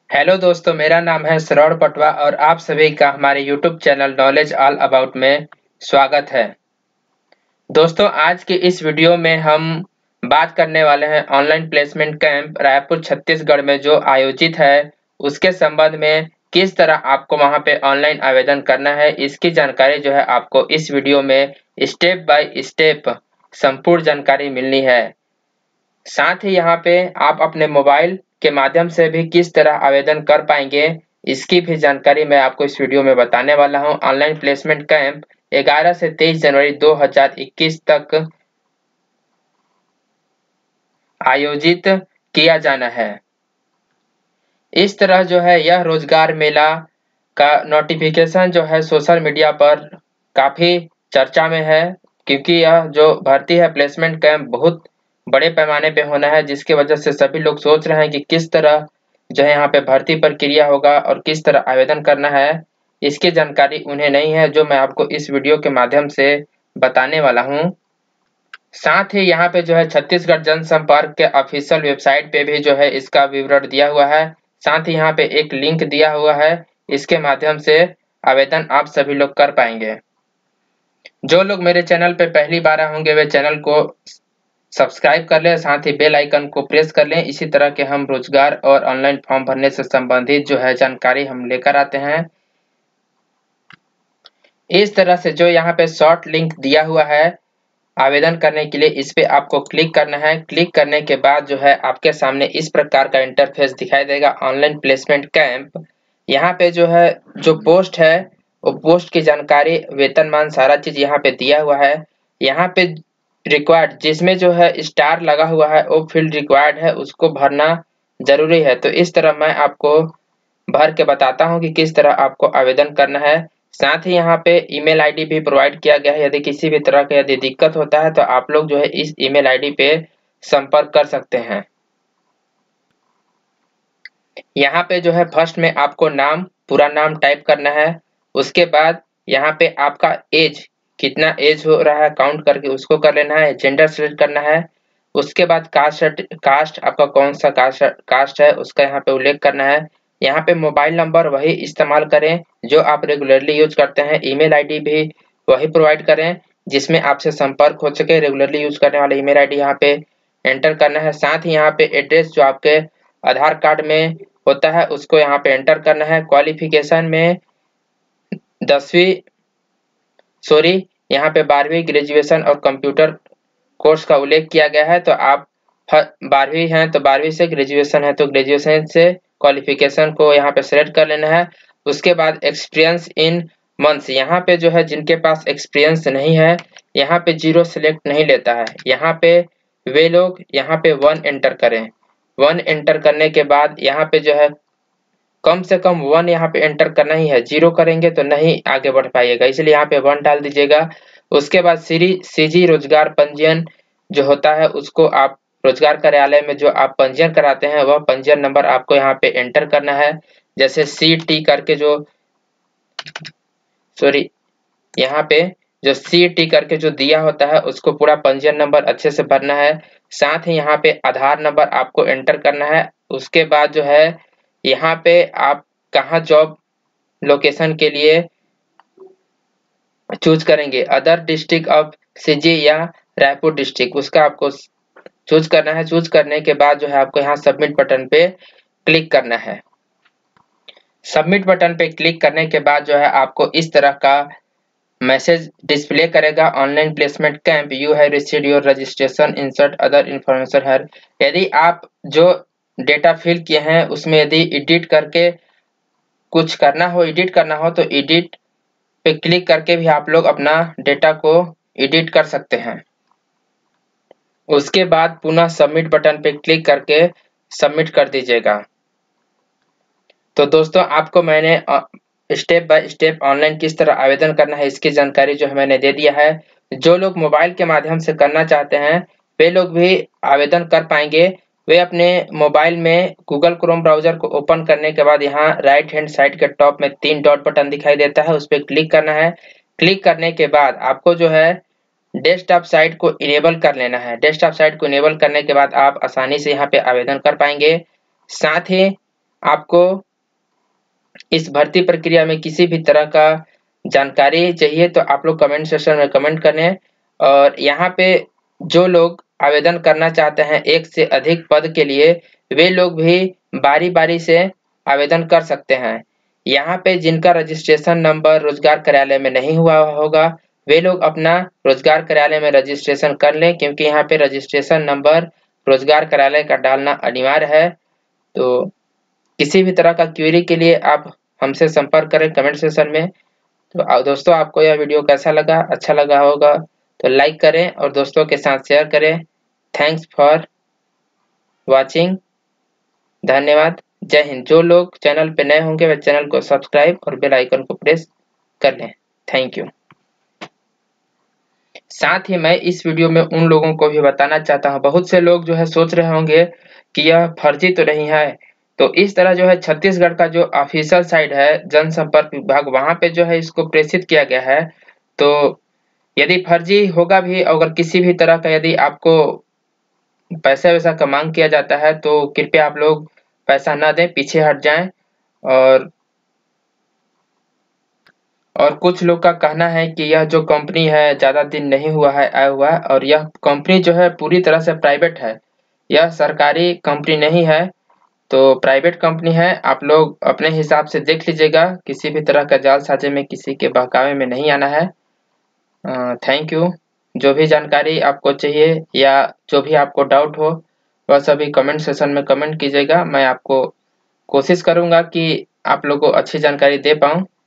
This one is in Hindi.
हेलो दोस्तों, मेरा नाम है श्रवण पटवा और आप सभी का हमारे YouTube channel knowledge all about में स्वागत है। दोस्तों, आज के इस वीडियो में हम बात करने वाले हैं online placement camp Raipur Chhattisgarh में जो आयोजित है उसके संबंध में। किस तरह आपको वहां पे ऑनलाइन आवेदन करना है, इसकी जानकारी जो है आपको इस वीडियो में स्टेप बाय स्टेप संपूर्ण जानकारी मिलनी है। साथ ही यहाँ पे आप अपने मोबाइल के माध्यम से भी किस तरह आवेदन कर पाएंगे, इसकी भी जानकारी मैं आपको इस वीडियो में बताने वाला हूं। ऑनलाइन प्लेसमेंट कैंप 11 से 23 जनवरी 2021 तक आयोजित किया जाना है। इस तरह जो है यह रोजगार मेला का नोटिफिकेशन जो है सोशल मीडिया पर काफी चर्चा में है, क्योंकि यह जो भर्ती है प्लेसमेंट कैंप बहुत बड़े पैमाने पे होना है, जिसकी वजह से सभी लोग सोच रहे हैं कि किस तरह जो है यहाँ पे भर्ती प्रक्रिया होगा और किस तरह आवेदन करना है। इसकी जानकारी उन्हें नहीं है, जो मैं आपको इस वीडियो के माध्यम से बताने वाला हूँ। साथ ही यहाँ पे जो है छत्तीसगढ़ जनसंपर्क के ऑफिशियल वेबसाइट पे भी जो है इसका विवरण दिया हुआ है। साथ ही यहाँ पे एक लिंक दिया हुआ है, इसके माध्यम से आवेदन आप सभी लोग कर पाएंगे। जो लोग मेरे चैनल पे पहली बार होंगे वे चैनल को सब्सक्राइब कर लें, साथ ही बेल आइकन को प्रेस कर लें। इसी तरह के हम रोजगार और ऑनलाइन फॉर्म भरने से संबंधित जो है जानकारी हम लेकर आते हैं। इस तरह से जो यहाँ पे शॉर्ट लिंक दिया हुआ है आवेदन करने के लिए, इस पे आपको क्लिक करना है। क्लिक करने के बाद जो है आपके सामने इस प्रकार का इंटरफेस दिखाई देगा, ऑनलाइन प्लेसमेंट कैंप। यहाँ पे जो है जो पोस्ट है वो पोस्ट की जानकारी, वेतनमान, सारा चीज यहाँ पे दिया हुआ है। यहाँ पे रिक्वायर्ड जिसमें जो है स्टार लगा हुआ है वो फील्ड रिक्वायर्ड है, उसको भरना जरूरी है। तो इस तरह मैं आपको भर के बताता हूँ कि किस तरह आपको आवेदन करना है। साथ ही यहाँ पे ईमेल आईडी भी प्रोवाइड किया गया है। यदि किसी भी तरह का यदि दिक्कत होता है तो आप लोग जो है इस ईमेल आईडी पे संपर्क कर सकते हैं। यहाँ पे जो है फर्स्ट में आपको नाम, पूरा नाम टाइप करना है। उसके बाद यहाँ पे आपका एज, कितना एज हो रहा है काउंट करके उसको कर लेना है। जेंडर सिलेक्ट करना है। उसके बाद कास्ट आपका कौन सा कास्ट है उसका यहाँ पे उल्लेख करना है। यहाँ पे मोबाइल नंबर वही इस्तेमाल करें जो आप रेगुलरली यूज करते हैं। ईमेल आईडी भी वही प्रोवाइड करें जिसमें आपसे संपर्क हो सके। रेगुलरली यूज करने वाले ईमेल आईडी यहाँ पे एंटर करना है। साथ ही यहाँ पे एड्रेस जो आपके आधार कार्ड में होता है उसको यहाँ पे एंटर करना है। क्वालिफिकेशन में 12वीं ग्रेजुएशन और कंप्यूटर कोर्स का उल्लेख किया गया है। तो आप 12वीं हैं तो 12वीं से, ग्रेजुएशन है तो ग्रेजुएशन से क्वालिफिकेशन को यहाँ पे सेलेक्ट कर लेना है। उसके बाद एक्सपीरियंस इन मंथ्स, यहाँ पे जो है जिनके पास एक्सपीरियंस नहीं है यहाँ पे 0 सिलेक्ट नहीं लेता है। यहाँ पे वे लोग यहाँ पे 1 एंटर करें। 1 एंटर करने के बाद यहाँ पे जो है कम से कम 1 यहाँ पे एंटर करना ही है। 0 करेंगे तो नहीं आगे बढ़ पाइएगा, इसलिए यहाँ पे 1 डाल दीजिएगा। उसके बाद सीजी रोजगार पंजीयन जो होता है उसको आप रोजगार कार्यालय में जो आप पंजीयन कराते हैं वह पंजीयन नंबर आपको यहाँ पे एंटर करना है। जैसे CT करके जो यहाँ पे जो CT करके जो दिया होता है उसको पूरा पंजीयन नंबर अच्छे से भरना है। साथ ही यहाँ पे आधार नंबर आपको एंटर करना है। उसके बाद जो है यहाँ पे आप कहाँ जॉब लोकेशन के लिए चूज करेंगे, अदर डिस्ट्रिक्ट ऑफ CG या रायपुर डिस्ट्रिक्ट, उसका आपको चूज करना है। चूज करने के बाद जो है आपको यहाँ सबमिट बटन पे क्लिक करना है। सबमिट बटन पे क्लिक करने के बाद जो है आपको इस तरह का मैसेज डिस्प्ले करेगा, online placement camp, you have received your registration, insert other information here. यदि आप जो डेटा फिल किए हैं उसमें यदि एडिट करके कुछ करना हो, एडिट करना हो तो एडिट पे क्लिक करके भी आप लोग अपना डेटा को एडिट कर सकते हैं। उसके बाद पुनः सबमिट बटन पे क्लिक करके सबमिट कर दीजिएगा। तो दोस्तों, आपको मैंने स्टेप बाय स्टेप ऑनलाइन किस तरह आवेदन करना है इसकी जानकारी जो है मैंने दे दिया है। जो लोग मोबाइल के माध्यम से करना चाहते हैं वे लोग भी आवेदन कर पाएंगे। वे अपने मोबाइल में गूगल क्रोम ब्राउजर को ओपन करने के बाद यहाँ राइट हैंड साइड के टॉप में 3 डॉट बटन दिखाई देता है, उस पर क्लिक करना है। क्लिक करने के बाद आपको जो है डेस्कटॉप साइट को इनेबल कर लेना है। डेस्कटॉप साइट को इनेबल करने के बाद आप आसानी से यहाँ पे आवेदन कर पाएंगे। साथ ही आपको इस भर्ती प्रक्रिया में किसी भी तरह का जानकारी चाहिए तो आप लोग कमेंट सेक्शन में कमेंट करें। और यहाँ पे जो लोग आवेदन करना चाहते हैं एक से अधिक पद के लिए, वे लोग भी बारी बारी से आवेदन कर सकते हैं। यहाँ पे जिनका रजिस्ट्रेशन नंबर रोजगार कार्यालय में नहीं हुआ होगा, वे लोग अपना रोजगार कार्यालय में रजिस्ट्रेशन कर लें, क्योंकि यहाँ पे रजिस्ट्रेशन नंबर रोजगार कार्यालय का डालना अनिवार्य है। तो किसी भी तरह का क्वेरी के लिए आप हमसे संपर्क करें कमेंट सेक्शन में। तो दोस्तों, आपको यह वीडियो कैसा लगा? अच्छा लगा होगा तो लाइक करें और दोस्तों के साथ शेयर करें। Thanks for watching. धन्यवाद। जय हिंद। जो लोग चैनल पे नए होंगे वे चैनल को सब्सक्राइब और बेल आइकन को प्रेस कर लें। Thank you. साथ ही मैं इस वीडियो में उन लोगों को भी बताना चाहता हूं, बहुत से लोग जो है सोच रहे होंगे कि यह फर्जी तो नहीं है। तो इस तरह जो है छत्तीसगढ़ का जो ऑफिशियल साइट है जनसंपर्क विभाग, वहां पे जो है इसको प्रेषित किया गया है। तो यदि फर्जी होगा भी, अगर किसी भी तरह का यदि आपको पैसा वैसा का मांग किया जाता है तो कृपया आप लोग पैसा ना दें, पीछे हट जाएं। और कुछ लोग का कहना है कि यह जो कंपनी है ज्यादा दिन नहीं हुआ है आया हुआ है, और यह कंपनी जो है पूरी तरह से प्राइवेट है, यह सरकारी कंपनी नहीं है। तो प्राइवेट कंपनी है, आप लोग अपने हिसाब से देख लीजिएगा, किसी भी तरह का जालसाजी में किसी के बहकावे में नहीं आना है। Thank you. जो भी जानकारी आपको चाहिए या जो भी आपको डाउट हो वह सभी कमेंट सेक्शन में कमेंट कीजिएगा। मैं आपको कोशिश करूंगा कि आप लोगों को अच्छी जानकारी दे पाऊं।